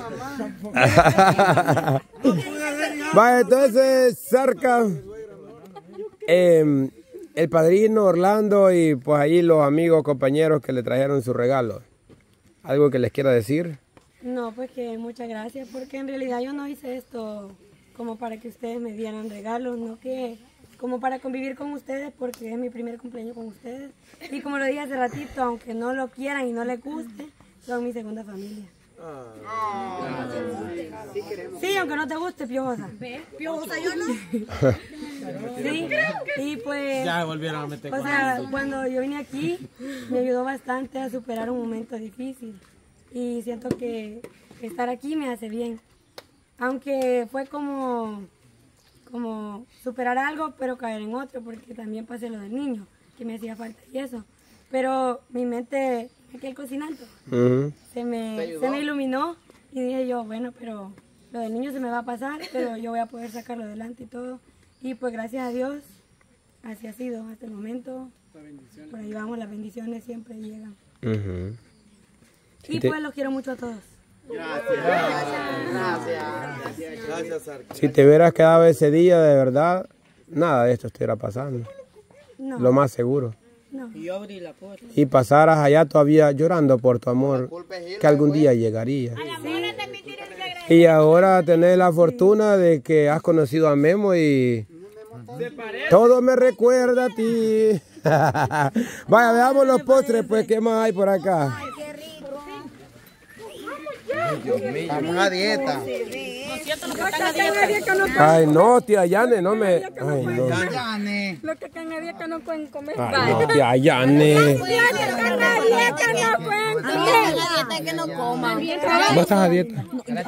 Vaya, entonces, Zarca, el padrino Orlando y pues ahí los amigos, compañeros que le trajeron su regalo. ¿Algo que les quiera decir? No, pues que muchas gracias, porque en realidad yo no hice esto como para que ustedes me dieran regalos, no que como para convivir con ustedes, porque es mi primer cumpleaños con ustedes. Y como lo dije hace ratito, aunque no lo quieran y no les guste, son mi segunda familia. Sí, aunque no te guste, Piojosa. ¿Ves? Piojosa yo no. Sí, y pues, ya volvieron a meter o sea, cuando yo vine aquí, me ayudó bastante a superar un momento difícil. Y siento que estar aquí me hace bien. Aunque fue como superar algo, pero caer en otro, porque también pasé lo del niño, que me hacía falta y eso. Pero mi mente, aquel cocinando, se me iluminó y dije yo, bueno, pero lo del niño se me va a pasar, pero yo voy a poder sacarlo adelante y todo. Y pues gracias a Dios, así ha sido hasta el momento. Por ahí vamos, las bendiciones siempre llegan. Y pues los quiero mucho a todos. Gracias, Zarca. Si te hubieras quedado ese día, de verdad, nada de esto estuviera pasando. No. Lo más seguro. No. Y pasaras allá todavía llorando por tu amor, que algún día llegaría. Y ahora tenés la fortuna de que has conocido a Memo y todo me recuerda a ti. Vaya, veamos los postres, pues, ¿qué más hay por acá? Estamos a dieta. Ay, no, tía Yane, no me... Ay, no. Los que están a dieta no pueden comer. Ay, no, tía Yane. Los que están a dieta no pueden comer. dieta que no coman. ¿Vos estás a dieta?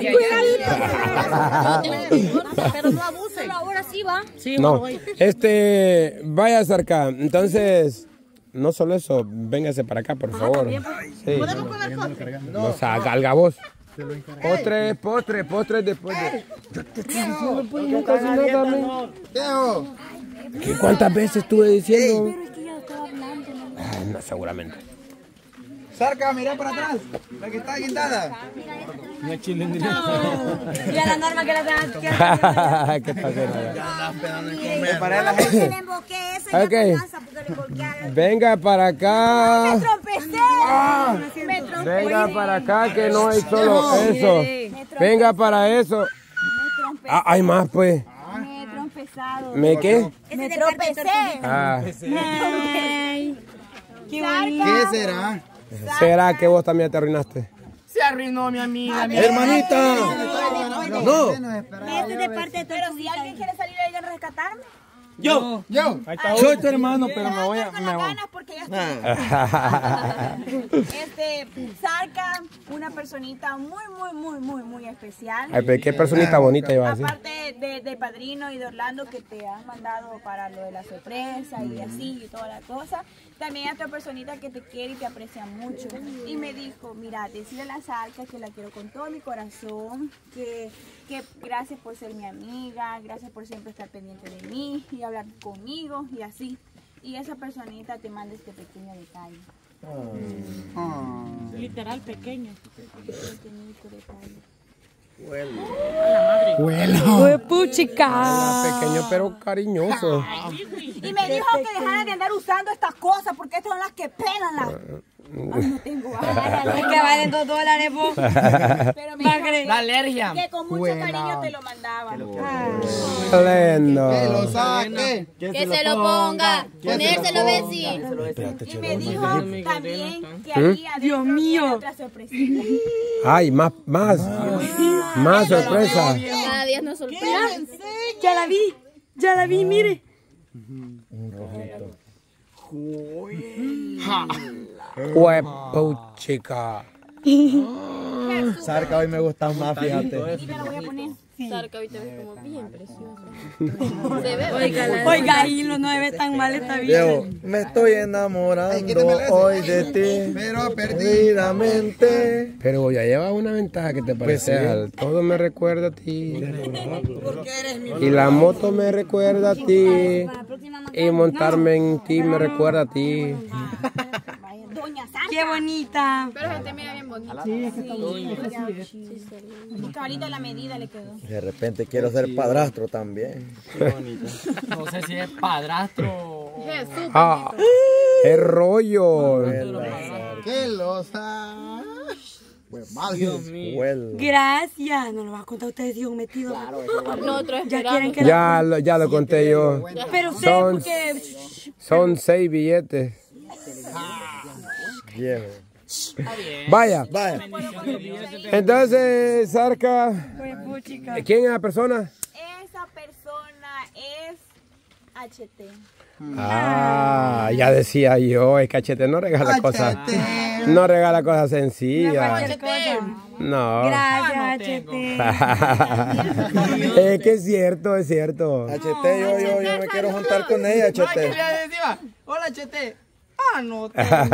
Pero no abusen. Ahora sí va. No, vaya Zarca, entonces, no solo eso, véngase para acá, por favor. Sí. ¿Podemos comer postre? No, salga vos. Postre después de... Yo te estoy diciendo, pues, yo casi nada, ¿Cuántas veces estuve diciendo? Pero es que yo estaba hablando. Ay, no, seguramente. Zarca, mira para atrás. La que está guindada. No es chile ni Y a la norma que la tengan. ¿Qué pasa? Ya esperando en comer. Para la gente. Ok. Venga para acá. Venga para acá que no hay solo eso. Venga para eso. Hay más pues. Me he trompezado. ¿Me qué? Me tropecé. Ah. ¿Qué será? ¿Será que vos también te arruinaste? Se arruinó mi amiga. ¡Hermanita! No. Este es de parte de tu. Pero si alguien quiere salir ahí a rescatarme. Yo. Soy tu hermano, pero me voy a... Porque ya estoy. Zarca, una personita muy especial. Ay, pero qué personita bonita iba a decir. Aparte de padrino y de Orlando que te han mandado para lo de la sorpresa y así y toda la cosa. También hay otra personita que te quiere y te aprecia mucho. Y me dijo, mira, decirle a la Zarca que la quiero con todo mi corazón, que gracias por ser mi amiga, gracias por siempre estar pendiente de mí y hablar conmigo y así. Y esa personita te manda este pequeño detalle. Literal pequeño. Pequeñito detalle. Huelo. Puchica. Pequeño pero cariñoso. Y me dijo que dejara de andar usando estas cosas porque estas son las que pelan las... Ay, no tengo es que valen $2, vos. Pero me dijo La alergia. que con mucho cariño te lo mandaba. Lindo. Que lo saque. Que se lo ponga. Ponérselo, vecino. Y me dijo también que había Dios mío otra sorpresita. Ay, más sorpresa. Cada día nos sorprende. Ya la vi, mire. Puchica. Zarca, hoy me gusta más, fíjate. Zarca, hoy te ves como bien precioso. Se ve. Oiga, Hilo, no me ve tan mal esta vida. Diego, me estoy enamorando hoy de ti, pero perdidamente. Pero ya lleva una ventaja que te parece. Pues sí. Todo me recuerda a ti. Y la moto me recuerda a ti. Y montarme en ti me recuerda a ti. Doña Sandra. ¡Qué bonita! Pero se te mira bien bonita. Sí, es que está bonito. Y cabrito la medida le quedó. De repente quiero ser padrastro también. Qué bonito. No sé si es padrastro o... Jesús. Ah, ¡qué rollo! ¡Qué losa! Pues mal, Dios mío. Gracias. No lo vas a contar ustedes si un metido. Nosotros Ya esperamos. quieren que Ya lo conté yo. Pero ustedes Son, porque... son 6 billetes. Viejo. Vaya. Entonces, Sarka, Pues, puchica. ¿quién es la persona? Esa persona es HT. Ah, ya decía yo, es que HT no regala cosas. No regala cosas sencillas. Cualquier cosa. No. Gracias, HT. Es que es cierto, es cierto. HT, yo me quiero juntar con ella, HT. Hola, Chete. Ah, no.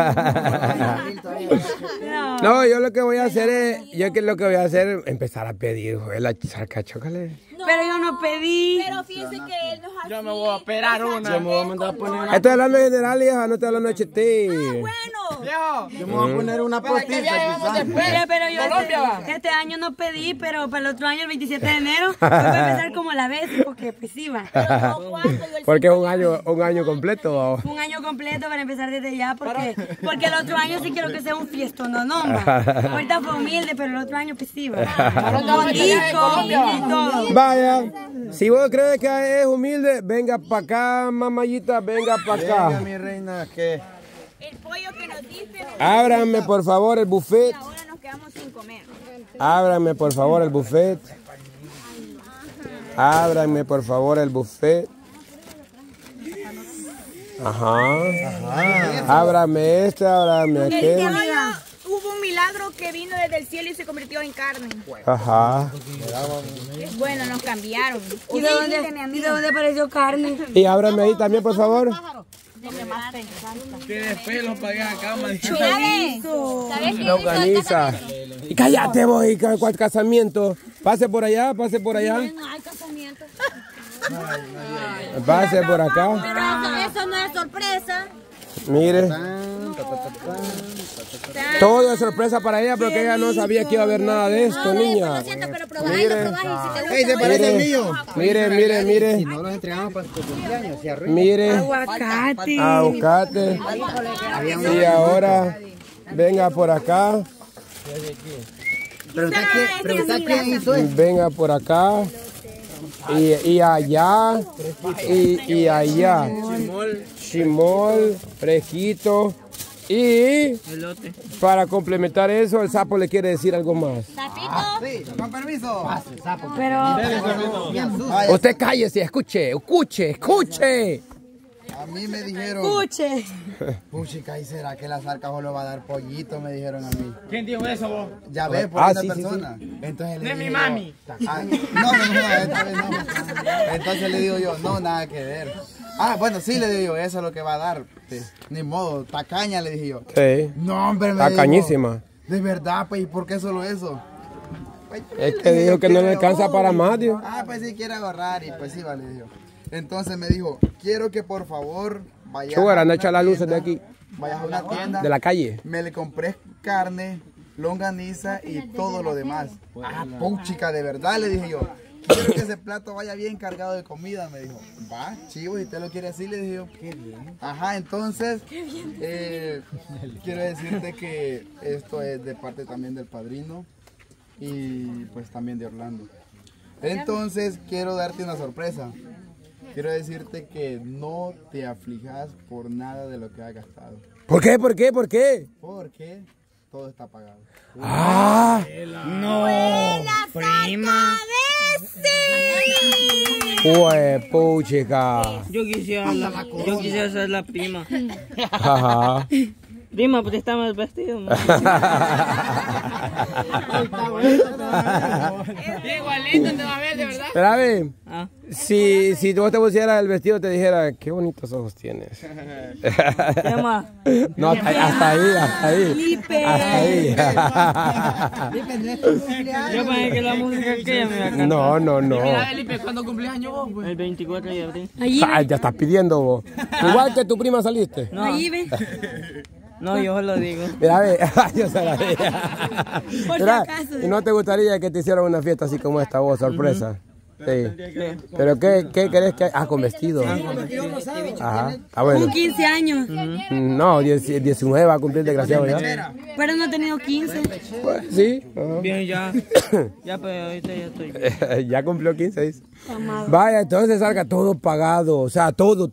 No, yo lo que voy a hacer es, empezar a pedir, joder, la Sarka, chócale. Pero yo no pedí. Pero fíjese que él nos hace. Yo me voy a esperar una. Yo me voy a mandar a poner una. Estoy hablando en general, hija, no estoy hablando de HT. Viejo. Yo me voy a poner una postiza, quizás. Mira, pero yo este año no pedí, pero para el otro año, el 27 de enero, voy a empezar como la vez, porque pues iba. Porque es un año completo. Un año completo para empezar desde ya, porque el otro año sí quiero que sea un fiestón, no, ahorita fue humilde, pero el otro año pues iba. Con disco y todo. Vaya, si vos crees que es humilde, venga para acá, mamayita, venga para Venga, acá. mi reina, que El pollo que nos diste. Ábranme por favor el buffet. Ahora nos quedamos sin comer. Ábranme por favor el buffet. Ábranme por favor el buffet. Ajá. Ábrame ábrame aquel. Hubo un milagro que vino desde el cielo y se convirtió en carne. Ajá. Bueno, nos cambiaron. ¿Y de dónde apareció carne? Y ábrame ahí también por favor. Que después lo pagué acá, man. ¿Sabes qué Lo organiza. Y cállate vos, y cuál casamiento. Pase por allá, pase por allá. No hay casamiento. Pase por acá. Pero eso no es sorpresa. Mire. Todo es sorpresa para ella porque ella no sabía que iba a haber nada de esto, niña. Lo siento, pero probáis y si te gusta. ¡Ey, se parece al mío! Mire. Si no los entregamos para tu cumpleaños, se arruina. Mire. Aguacate. Aguacate. Y ahora, venga por acá. Pregunta quién hizo eso. Venga por acá. Y allá. Y allá. Chimol, fresquito. Y para complementar eso, el sapo le quiere decir algo más. Sí, con permiso. Pero Usted cállese, escuche. A mí me dijeron, escuche. puchica, ¿y será que la Sarka solo va a dar pollito? Me dijeron a mí. ¿Quién dijo eso vos? Ya ves, por Ah, esa sí, sí, persona. Entonces le De mi dije mami. yo, no, esta vez no. Entonces le digo yo, no, nada que ver. Ah, bueno, sí, le digo yo, eso es lo que va a dar. Ni modo, tacaña, le dije yo. Sí. No, hombre, me Tacañísima. dijo, de verdad, pues, ¿y por qué solo eso? Es que dijo que no le alcanza para más, Dios. Ah, pues sí, quiere ahorrar y pues sí, vale, dijo. Entonces me dijo, quiero que por favor vayas Chugara, a no una echa las luces de tienda, aquí, vayas a una tienda, de la calle. me le compré carne, longaniza y todo lo demás. Ah, puchica, de verdad, le dije yo. Quiero que ese plato vaya bien cargado de comida, me dijo. Va, chivo, si usted lo quiere así, le dije yo. Qué bien. Ajá, entonces, quiero decirte que esto es de parte también del padrino y pues también de Orlando. Entonces, quiero darte una sorpresa. Quiero decirte que no te aflijas por nada de lo que has gastado. ¿Por qué? Porque todo está pagado. Ah, No. Prima. puchica. Yo quisiera ser la prima. Ajá. Prima, pues está mal vestido. Igualito te va a ver, de verdad. Espérame. Ah. Si vos te pusieras el vestido, te dijera, qué bonitos ojos tienes. ¿Qué más? No, hasta ahí. Hasta ahí. Yo pensé que la música que ella me iba a cantar. No. Mira, Felipe, ¿cuándo cumplís años vos, pues? El 24 de abril. Allí Ay, ya estás pidiendo vos. Igual que tu prima saliste. No, Allí ve. No, yo lo digo. Mira, ve, yo se la dije. Por si Mira, acaso. ¿y no te gustaría que te hicieran una fiesta así como esta vos, sorpresa? Sí. Pero ¿qué querés que...? Ah, con vestido. Ajá. Ah, bueno. Con 15 años. No, 19 va a cumplir desgraciado ya. Pero no he tenido 15. Pues, sí. Ajá. Bien, ya. Ya, pero ahorita ya estoy. Ya cumplió 15, dice. Amado. Vaya, entonces salga todo pagado. O sea, todo.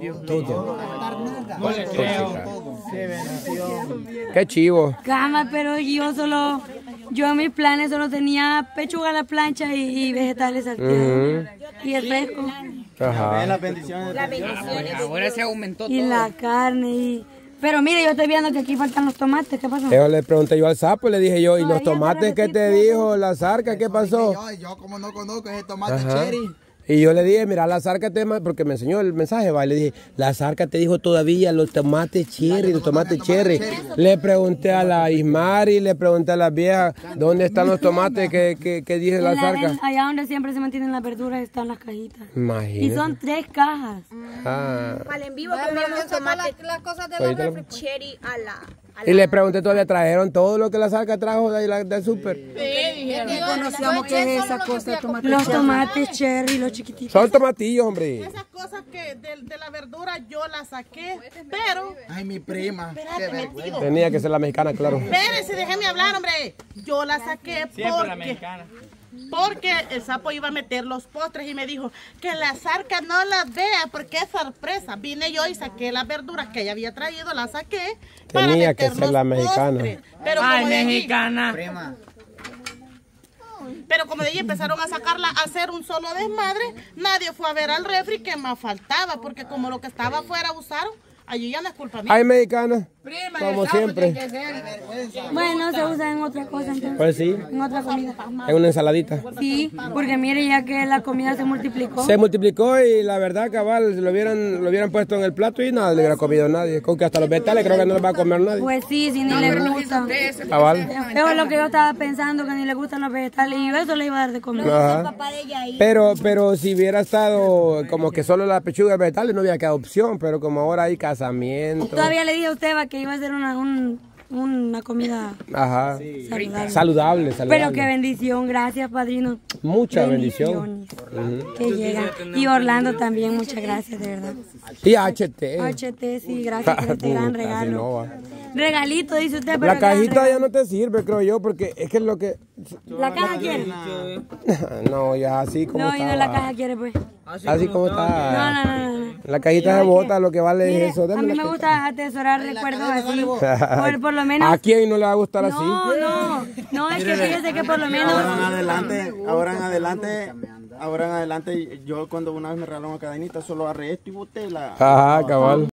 Qué chivo. Cama, pero yo en mis planes solo tenía pechuga a la plancha y vegetales salteados. Y el fresco. Ajá. Las bendiciones. Ahora se aumentó Y la carne. Pero mire, yo estoy viendo que aquí faltan los tomates. ¿Qué pasó? Yo le pregunté yo al sapo, le dije yo, ¿y los tomates qué te dijo la zarca? ¿Qué pasó? Yo como no conozco ese tomate Ajá. cherry. Y yo le dije, mira, la zarca porque me enseñó el mensaje, va, y le dije, la zarca te dijo todavía los tomates cherry. Le pregunté a la Ismari, le pregunté a las viejas, ¿dónde están los tomates que dice la zarca? Allá donde siempre se mantienen las verduras están las cajitas. Imagínate. Y son 3 cajas. Ah. Al en vivo comíamos tomate. Las cosas de la refri cherry a la... Y le pregunté todavía, ¿trajeron todo lo que la zarca trajo de ahí del súper? Conocíamos que es esa cosa de tomate. Los tomates cherry, los chiquititos. Son tomatillos, hombre. Esas cosas que de la verdura yo las saqué, pero... Ay, mi prima. Qué vergüenza. Tenía que ser la mexicana, claro. Espérense, déjenme hablar, hombre. Yo las saqué porque el sapo iba a meter los postres y me dijo que la zarca no las vea porque es sorpresa. Vine yo y saqué las verduras que ella había traído, las saqué para Tenía meter que ser la los mexicana. postres. Pero Ay, como de allí- mexicana. Pero como de allí empezaron a sacarla a hacer un solo desmadre, nadie fue a ver al refri que más faltaba, porque como lo que estaba afuera usaron, allí ya no es culpa mía. Ay, mexicana, como siempre. Bueno, se usa en otra cosa entonces. Pues sí, En otra comida. es una ensaladita. Sí, porque mire ya que la comida se multiplicó. Se multiplicó y la verdad, cabal, lo hubieran puesto en el plato y nada le hubiera comido nadie. Con que hasta los vegetales creo que no los va a comer nadie. Pues sí, si ni le gusta. Cabal. Eso es lo que yo estaba pensando, que ni le gustan los vegetales y yo eso le iba a dar de comer. Ajá. Pero si hubiera estado como que solo la pechuga de vegetales no hubiera quedado opción, pero como ahora hay casamiento. Todavía le dije a usted va, que iba a hacer una comida Ajá. saludable. Saludable. Pero qué bendición, gracias padrino. Mucha bendición. Bendiciones que llegan. Y Orlando también, muchas gracias, de verdad. Y HT. HT, sí, gracias por este gran Así regalo. no va. Regalito, dice usted, pero La gran cajita regalo. ya no te sirve, creo yo, porque es que es lo que... ¿La caja quiere? No, ya así como No, y no la está. caja quiere, pues. Así como está. No. La cajita se bota, lo que vale Mire, es eso. a Dame mí la me cajita. gusta atesorar recuerdos así. Por lo menos... ¿A quién no le va a gustar así? No, es que fíjese que por lo menos... Ahora en adelante, yo cuando una vez me regalaron una cadenita, solo agarré esto y boté la... Ajá, cabal.